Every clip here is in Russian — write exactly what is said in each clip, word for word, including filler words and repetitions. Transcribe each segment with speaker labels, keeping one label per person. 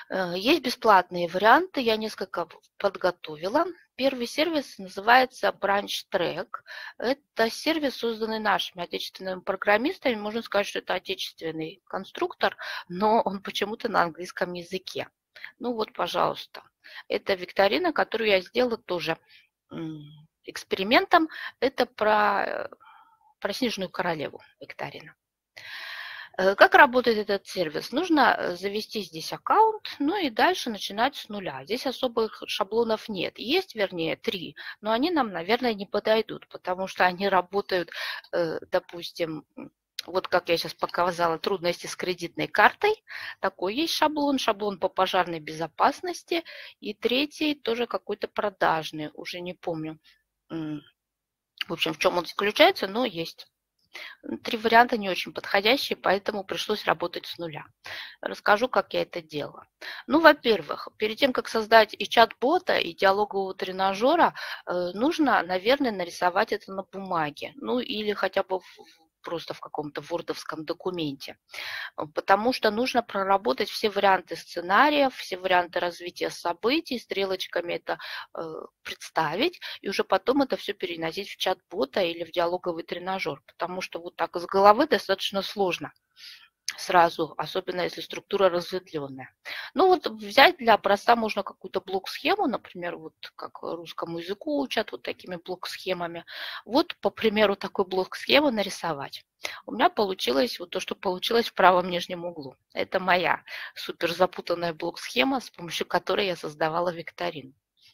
Speaker 1: Э, Есть бесплатные варианты, я несколько п- подготовила. Первый сервис называется Branch Track. Это сервис, созданный нашими отечественными программистами. Можно сказать, что это отечественный конструктор, но он почему-то на английском языке. Ну вот, пожалуйста. Это викторина, которую я сделала тоже м, экспериментом. Это про, э, про Снежную королеву викторина. Э, Как работает этот сервис? Нужно э, завести здесь аккаунт, ну и дальше начинать с нуля. Здесь особых шаблонов нет. Есть, вернее, три, но они нам, наверное, не подойдут, потому что они работают, э, допустим, м, вот как я сейчас показала, трудности с кредитной картой. Такой есть шаблон, шаблон по пожарной безопасности. И третий тоже какой-то продажный, уже не помню, м, в общем, в чем он заключается, но есть. Три варианта не очень подходящие, поэтому пришлось работать с нуля. Расскажу, как я это делала. Ну, во-первых, перед тем, как создать и чат-бота, и диалогового тренажера, э, нужно, наверное, нарисовать это на бумаге. Ну, или хотя бы в- просто в каком-то вордовском документе. Э, Потому что нужно проработать все варианты сценариев, все варианты развития событий, стрелочками это э, представить, и уже потом это все переносить в чат-бота или в диалоговый тренажер. Потому что вот так из головы достаточно сложно сразу, особенно если структура разветвленная. Ну вот взять для образца можно какую-то блок-схему, например, вот как русскому языку учат вот такими блок-схемами. Вот, по примеру, такой блок-схемы нарисовать. У меня получилось вот то, что получилось в правом нижнем углу. Это моя супер запутанная блок-схема, с помощью которой я создавала викторину.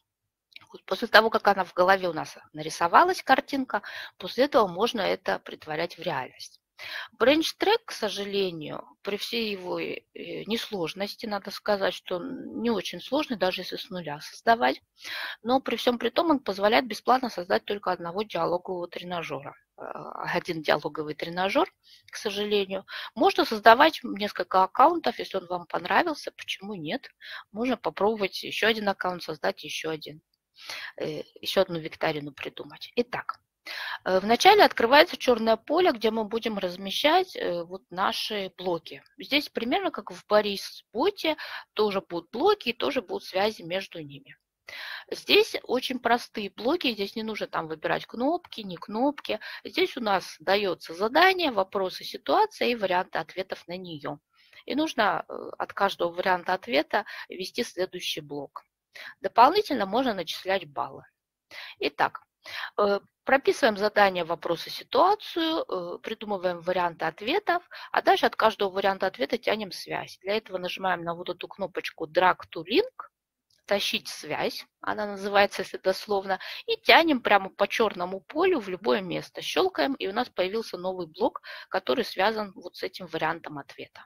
Speaker 1: Вот после того, как она в голове у нас нарисовалась, картинка, после этого можно это притворять в реальность. Брейнштрек, к сожалению, при всей его э, несложности, надо сказать, что он не очень сложный, даже если с нуля создавать, но при всем при том он позволяет бесплатно создать только одного диалогового тренажера. А, Один диалоговый тренажер, к сожалению. Можно создавать несколько аккаунтов, если он вам понравился, почему нет? Можно попробовать еще один аккаунт, создать еще один, э, еще одну викторину придумать. Итак, Э, Вначале открывается черное поле, где мы будем размещать э, вот наши блоки. Здесь примерно как в Борис-боте тоже будут блоки и тоже будут связи между ними. Здесь очень простые блоки, здесь не нужно там выбирать кнопки, не кнопки. Здесь у нас дается задание, вопросы, ситуация и варианты ответов на нее. И нужно э, от каждого варианта ответа ввести следующий блок. Дополнительно можно начислять баллы. Итак, Э, прописываем задание, вопросы, ситуацию, э, придумываем варианты ответов, а дальше от каждого варианта ответа тянем связь. Для этого нажимаем на вот эту кнопочку Drag to Link, тащить связь, она называется, если дословно, и тянем прямо по черному полю в любое место. Щелкаем, и у нас появился новый блок, который связан вот с этим вариантом ответа.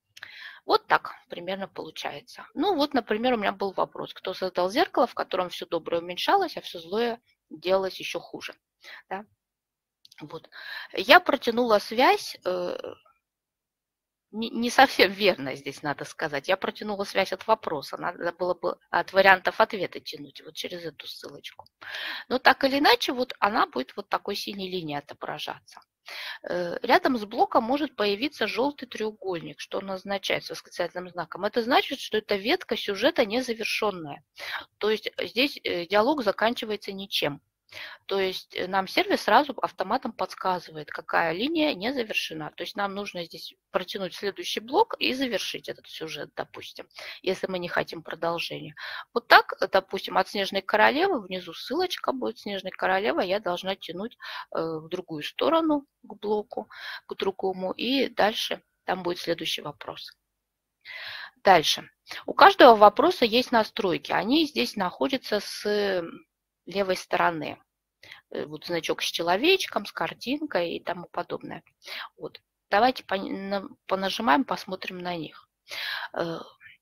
Speaker 1: Вот так примерно получается. Ну вот, например, у меня был вопрос. Кто создал зеркало, в котором все доброе уменьшалось, а все злое делалось еще хуже? Да? Вот. Я протянула связь, э, не, не совсем верно здесь надо сказать. Я протянула связь от вопроса. Надо было бы от вариантов ответа тянуть вот через эту ссылочку. Но так или иначе, вот она будет вот такой синей линией отображаться. Э, Рядом с блоком может появиться желтый треугольник. Что он означает с восклицательным знаком? Это значит, что эта ветка сюжета незавершенная. То есть здесь э, диалог заканчивается ничем. То есть э, нам сервис сразу автоматом подсказывает, какая линия не завершена. То есть нам нужно здесь протянуть следующий блок и завершить этот сюжет, допустим, если мы не хотим продолжения. Вот так, э, допустим, от Снежной королевы, внизу ссылочка будет Снежной королевы, я должна тянуть э, в другую сторону, к блоку, к другому, и дальше там будет следующий вопрос. Дальше. У каждого вопроса есть настройки. Они здесь находятся с левой стороны. Э, вот значок с человечком, с картинкой и тому подобное. Вот. Давайте понажимаем, посмотрим на них. Э,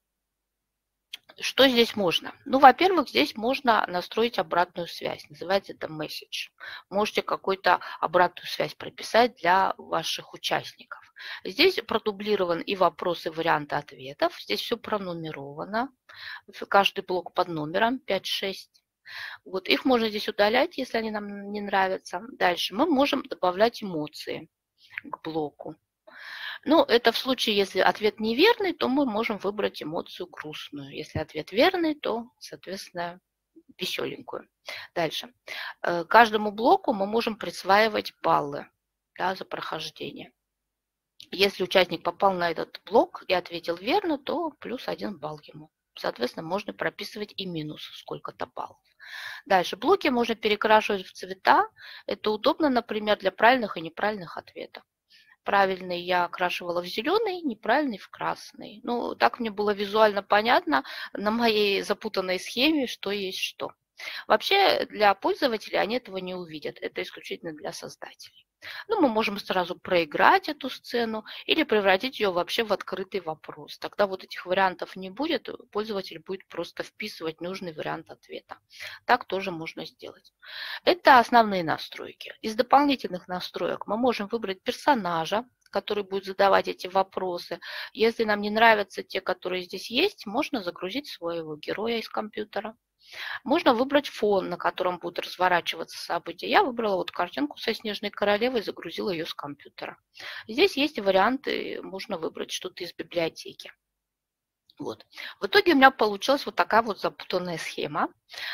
Speaker 1: Что здесь можно? Ну, во-первых, здесь можно настроить обратную связь. Называется это message. Можете какую-то обратную связь прописать для ваших участников. Здесь продублирован и вопросы, и варианты ответов. Здесь все пронумеровано. Каждый блок под номером пять шесть. Вот их можно здесь удалять, если они нам не нравятся. Дальше мы можем добавлять эмоции к блоку. Ну, это в случае, если ответ неверный, то мы можем выбрать эмоцию грустную. Если ответ верный, то, соответственно, веселенькую. Дальше. Э, Каждому блоку мы можем присваивать баллы, да, за прохождение. Если участник попал на этот блок и ответил верно, то плюс один балл ему. Соответственно, можно прописывать и минус сколько-то баллов. Дальше. Блоки можно перекрашивать в цвета. Это удобно, например, для правильных и неправильных ответов. Правильный я окрашивала в зеленый, неправильный в красный. Ну, так мне было визуально понятно на моей запутанной схеме, что есть что. Вообще для пользователей они этого не увидят. Это исключительно для создателей. Ну, мы можем сразу проиграть эту сцену или превратить ее вообще в открытый вопрос. Тогда вот этих вариантов не будет, пользователь будет просто вписывать нужный вариант ответа. Так тоже можно сделать. Это основные настройки. Из дополнительных настроек мы можем выбрать персонажа, который будет задавать эти вопросы. Если нам не нравятся те, которые здесь есть, можно загрузить своего героя из компьютера. Можно выбрать фон, на котором будут разворачиваться события. Я выбрала вот картинку со Снежной королевой и загрузила ее с компьютера. Здесь есть варианты, можно выбрать что-то из библиотеки. Вот. В итоге у меня получилась вот такая вот запутанная схема.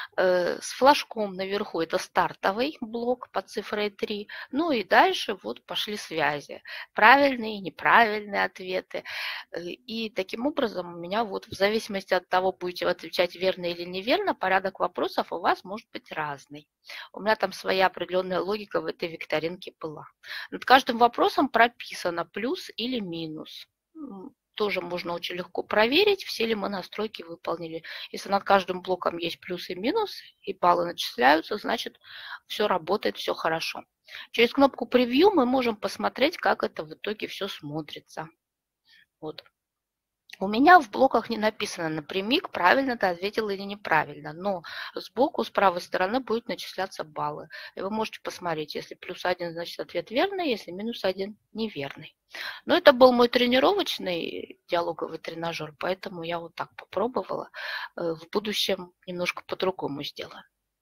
Speaker 1: Э, с флажком наверху это стартовый блок под цифрой три. Ну и дальше вот пошли связи. Правильные, неправильные ответы. Э, и таким образом у меня вот в зависимости от того, будете вы отвечать верно или неверно, порядок вопросов у вас может быть разный. У меня там своя определенная логика в этой викторинке была. Над каждым вопросом прописано плюс или минус. Тоже можно очень легко проверить, все ли мы настройки выполнили. Если над каждым блоком есть плюс и минус, и баллы начисляются, значит, все работает, все хорошо. Через кнопку «Превью» мы можем посмотреть, как это в итоге все смотрится. Вот. У меня в блоках не написано напрямик, правильно ты ответил или неправильно, но сбоку, с правой стороны будут начисляться баллы. И вы можете посмотреть, если плюс один, значит ответ верный, если минус один неверный. Но это был мой тренировочный диалоговый тренажер, поэтому я вот так попробовала. В будущем немножко по-другому сделаю.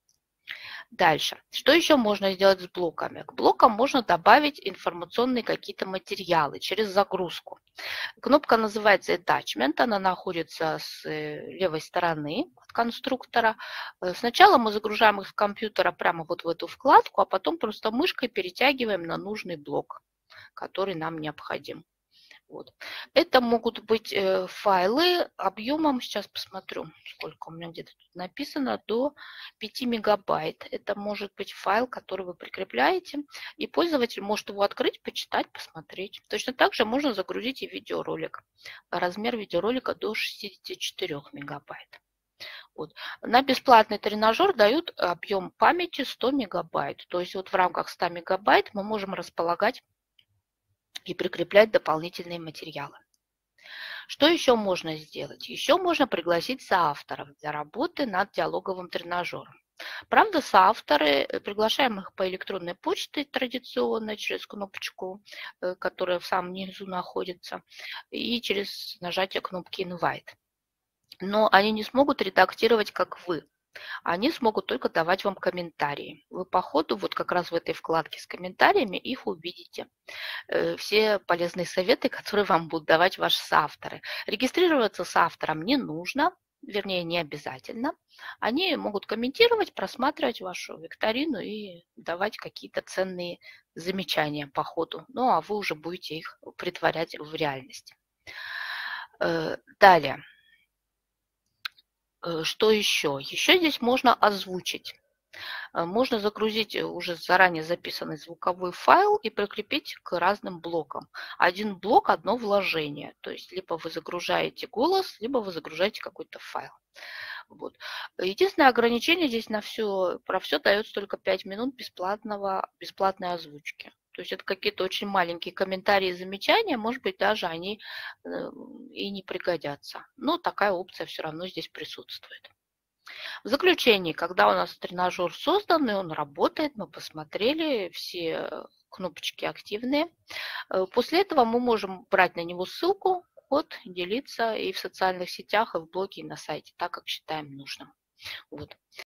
Speaker 1: Дальше. Что еще можно сделать с блоками? К блокам можно добавить информационные какие-то материалы через загрузку. Кнопка называется Attachment, она находится с левой стороны от конструктора. Сначала мы загружаем их с компьютера прямо вот в эту вкладку, а потом просто мышкой перетягиваем на нужный блок, который нам необходим. Вот. Это могут быть э, файлы объемом, сейчас посмотрю, сколько у меня где-то тут написано, до пяти мегабайт. Это может быть файл, который вы прикрепляете, и пользователь может его открыть, почитать, посмотреть. Точно так же можно загрузить и видеоролик. Размер видеоролика до шестидесяти четырёх мегабайт. Вот. На бесплатный тренажер дают объем памяти сто мегабайт. То есть вот в рамках ста мегабайт мы можем располагать и прикреплять дополнительные материалы. Что еще можно сделать? Еще можно пригласить соавторов для работы над диалоговым тренажером. Правда, соавторы, приглашаем их по электронной почте традиционно, через кнопочку, которая в самом низу находится, и через нажатие кнопки Invite. Но они не смогут редактировать, как вы. Они смогут только давать вам комментарии. Вы по ходу, вот как раз в этой вкладке с комментариями, их увидите. Все полезные советы, которые вам будут давать ваши соавторы. Регистрироваться соавтором не нужно, вернее, не обязательно. Они могут комментировать, просматривать вашу викторину и давать какие-то ценные замечания по ходу. Ну, а вы уже будете их претворять в реальность. Далее. Что еще? Еще здесь можно озвучить. Можно загрузить уже заранее записанный звуковой файл и прикрепить к разным блокам. Один блок – одно вложение. То есть либо вы загружаете голос, либо вы загружаете какой-то файл. Вот. Единственное ограничение здесь на все, про все дается только пять минут бесплатного, бесплатной озвучки. То есть это какие-то очень маленькие комментарии и замечания, может быть, даже они и не пригодятся. Но такая опция все равно здесь присутствует. В заключении, когда у нас тренажер создан и он работает, мы посмотрели, все кнопочки активные. После этого мы можем брать на него ссылку, код, делиться и в социальных сетях, и в блоге, и на сайте, так как считаем нужным. Вот.